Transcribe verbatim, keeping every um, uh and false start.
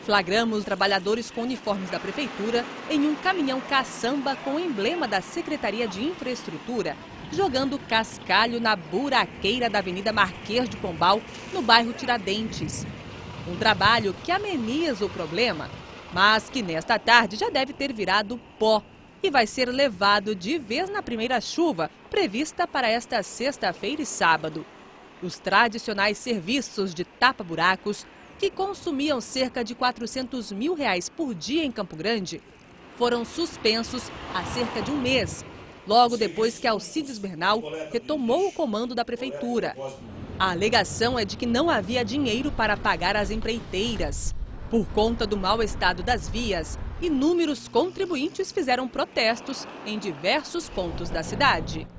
Flagramos trabalhadores com uniformes da prefeitura em um caminhão caçamba com o emblema da Secretaria de Infraestrutura, jogando cascalho na buraqueira da Avenida Marquês de Pombal, no bairro Tiradentes. Um trabalho que ameniza o problema, mas que nesta tarde já deve ter virado pó e vai ser levado de vez na primeira chuva, prevista para esta sexta-feira e sábado. Os tradicionais serviços de tapa-buracos, que consumiam cerca de quatrocentos mil reais por dia em Campo Grande, foram suspensos há cerca de um mês, logo depois que Alcides Bernal retomou o comando da prefeitura. A alegação é de que não havia dinheiro para pagar as empreiteiras. Por conta do mau estado das vias, inúmeros contribuintes fizeram protestos em diversos pontos da cidade.